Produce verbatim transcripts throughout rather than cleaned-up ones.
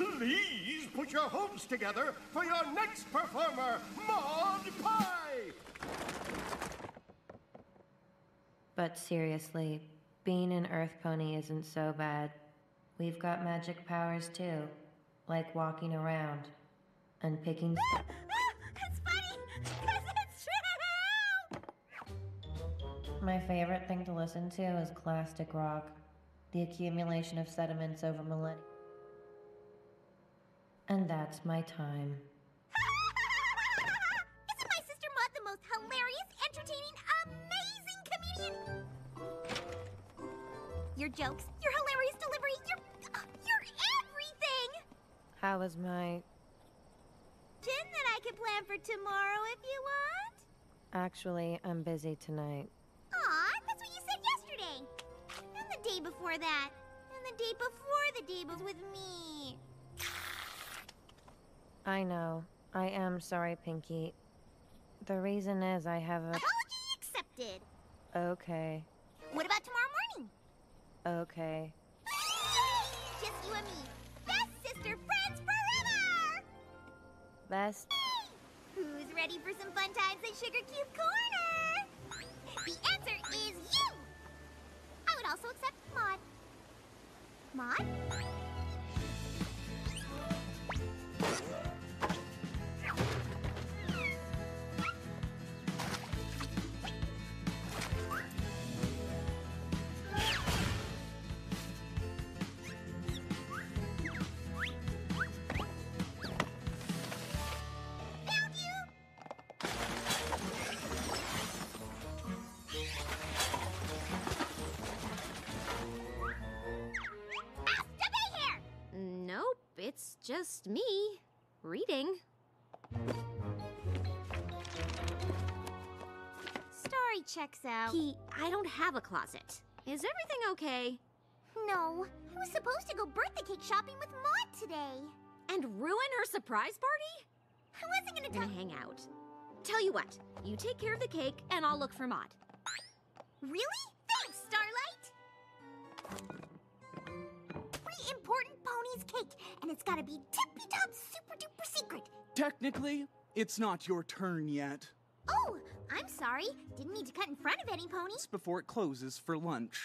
Please put your hopes together for your next performer, Maud Pie! But seriously, being an Earth Pony isn't so bad. We've got magic powers too, like walking around and picking. It's funny, because it's true! My favorite thing to listen to is Clastic Rock, the accumulation of sediments over millennia. And that's my time. Isn't my sister Maud the most hilarious, entertaining, amazing comedian? Your jokes, your hilarious delivery, your, uh, your everything! How was my... Gin that I could plan for tomorrow if you want? Actually, I'm busy tonight. Aw, that's what you said yesterday. And the day before that. And the day before the day was with me. I know. I am sorry, Pinky. The reason is I have a... Apology accepted. Okay. What about tomorrow morning? Okay. Just you and me. Best sister friends forever! Best... Who's ready for some fun times at Sugar Cube Corner? The answer is you! I would also accept Maud. Maud? It's just me, reading. Story checks out. He, I don't have a closet. Is everything okay? No, I was supposed to go birthday cake shopping with Maud today. And ruin her surprise party? I wasn't gonna We're gonna hang out. Tell you what, you take care of the cake and I'll look for Maud. Really? Thanks, Starlight! Important pony's cake, and it's gotta be tippy-top super-duper secret. Technically, it's not your turn yet. Oh, I'm sorry. Didn't mean to cut in front of any pony. It's before it closes for lunch.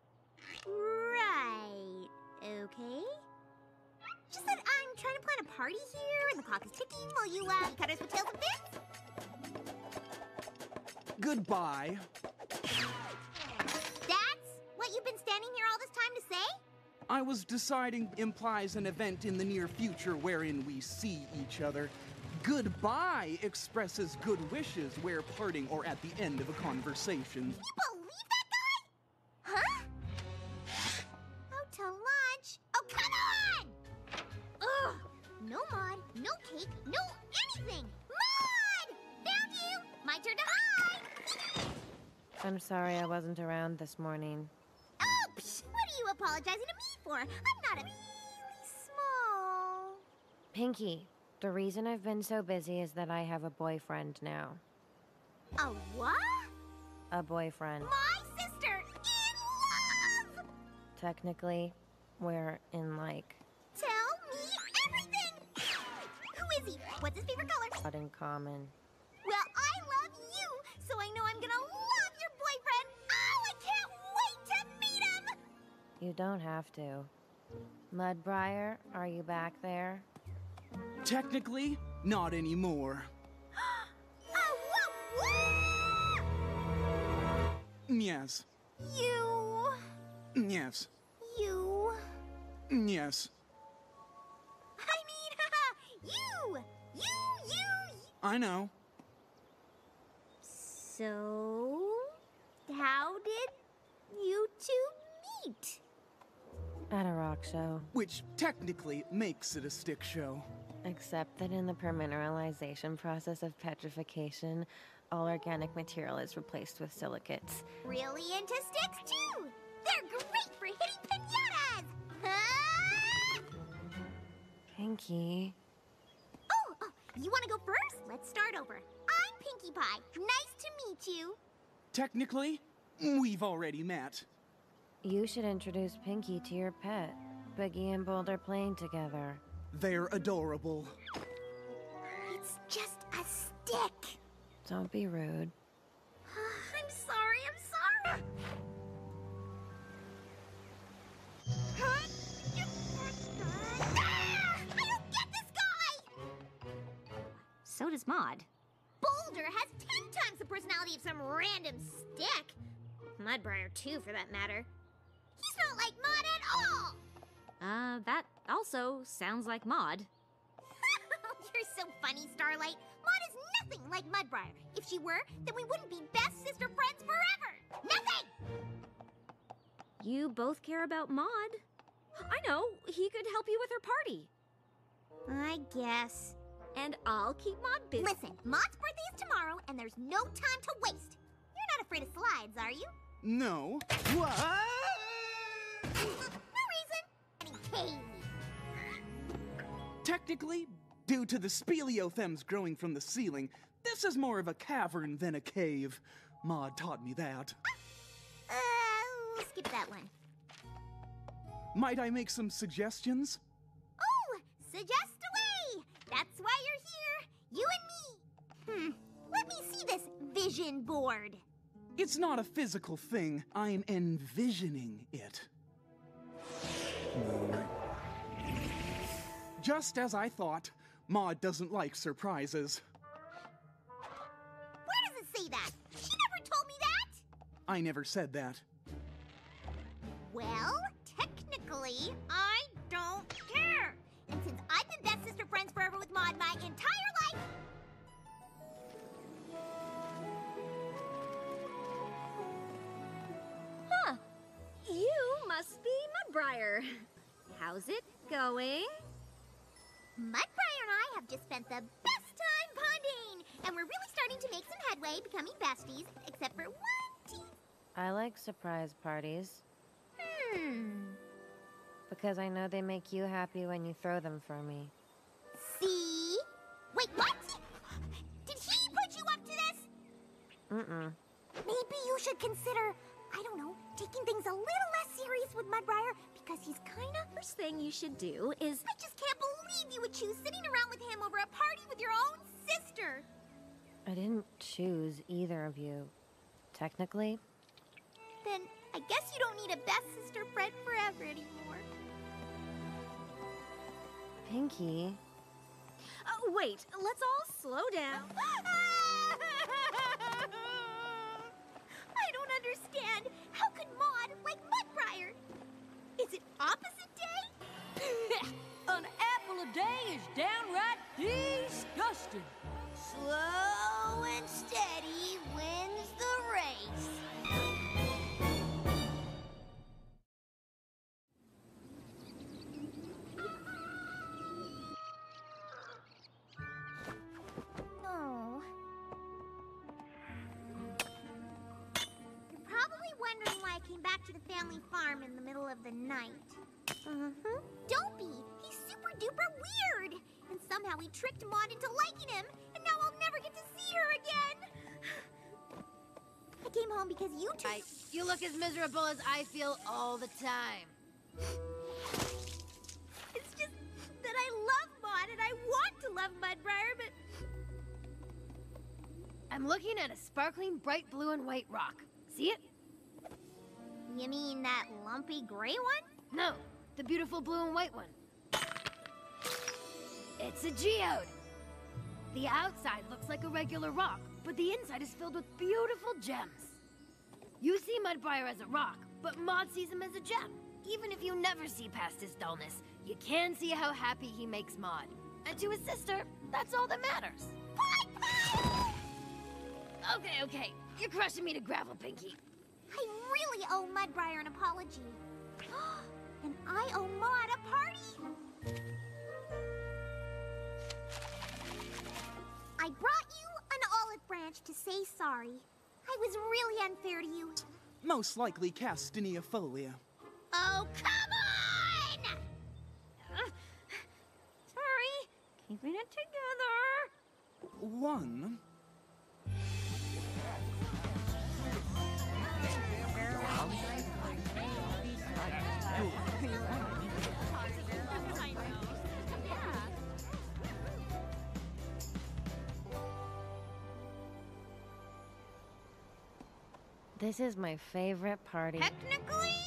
Right. Okay. Just that I'm trying to plan a party here, and the clock is ticking while you, uh, cut us with tails and fins. Goodbye. That's what you've been standing here all this time to say? I was deciding implies an event in the near future wherein we see each other. Goodbye expresses good wishes where parting or at the end of a conversation. You believe that guy? Huh? Out to lunch? Oh, come on! Ugh! No Maud, no cake, no anything! Maud! Found you! My turn to hide! I'm sorry I wasn't around this morning. Oh, psh, what are you apologizing to me for? I'm not a really small... Pinky, the reason I've been so busy is that I have a boyfriend now. A what? A boyfriend. My sister in love! Technically, we're in, like... Tell me everything! Who is he? What's his favorite color? Not in common. Well, I love you, so I know I'm gonna love your boyfriend! Oh, I can't wait to meet him! You don't have to. Mudbriar, are you back there? Technically, not anymore. Oh, whoa, whoa! Yes. You... Yes. You... Yes. I mean, you! You, you, you! I know. So... how did you two meet? At a rock show. Which technically makes it a stick show. Except that in the permineralization process of petrification, all organic material is replaced with silicates. Really into sticks, too! They're great for hitting pinatas! Huh? Pinky. Oh, oh, you want to go first? Let's start over. I'm Pinkie Pie. Nice to meet you. Technically, we've already met. You should introduce Pinky to your pet. Biggie and Boulder playing together. They're adorable. It's just a stick. Don't be rude. I'm sorry, I'm sorry. Huh? Ah! I don't get this guy! So does Maud. Boulder has ten times the personality of some random stick. Mudbriar, too, for that matter. He's not like Maud at all! Uh, that also sounds like Maud. You're so funny, Starlight. Maud is nothing like Mudbriar. If she were, then we wouldn't be best sister friends forever. Nothing! You both care about Maud. I know, he could help you with her party. I guess. And I'll keep Maud busy. Listen, Maud's birthday is tomorrow, and there's no time to waste. You're not afraid of slides, are you? No. What? No reason. Any cave. Technically, due to the speleothems growing from the ceiling, this is more of a cavern than a cave. Maud taught me that. Uh, we'll skip that one. Might I make some suggestions? Oh, suggest away! That's why you're here, you and me. Hmm, let me see this vision board. It's not a physical thing. I'm envisioning it. Just as I thought, Maud doesn't like surprises. Where does it say that? She never told me that! I never said that. Well, technically, I don't care. And since I've been best sister friends forever with Maud my entire life... Huh. You must be Mudbriar. How's it going? Mudbriar and I have just spent the best time bonding. And we're really starting to make some headway, becoming besties, except for one teeth. I like surprise parties Hmm. because I know they make you happy when you throw them for me. See? Wait, what? Did he put you up to this? Mm-mm. Maybe you should consider, I don't know, taking things a little less serious with Mudbriar because he's kinda... First thing you should do is... I just can't believe you would choose sitting around with him over a party with your own sister. I didn't choose either of you. Technically, Then I guess you don't need a best sister friend forever anymore. Pinky. Oh, wait, let's all slow down. I don't understand. How could Maud like Mudbriar? Is it opposite day? An apple a day is downright disgusting. Slow and steady wins the race. No. You're probably wondering why I came back to the family farm in the middle of the night. Uh-huh. Don't be! He's super duper weird! And somehow he tricked Maud into liking him, and now I'll never get to see her again! I came home because you two... I, you look as miserable as I feel all the time. It's just that I love Maud, and I want to love Mudbriar, but... I'm looking at a sparkling bright blue and white rock. See it? You mean that lumpy gray one? No, the beautiful blue and white one. It's a geode. The outside looks like a regular rock, but the inside is filled with beautiful gems. You see Mudbriar as a rock, but Maud sees him as a gem. Even if you never see past his dullness, you can see how happy he makes Maud. And to his sister, that's all that matters. Okay, okay, you're crushing me to gravel, Pinky. I really owe Mudbriar an apology. And I owe Maud a party. I brought you an olive branch to say sorry. I was really unfair to you. Most likely Castanea-folia. Oh, come on! Uh, sorry, keeping it together. One. This is my favorite party. Technically,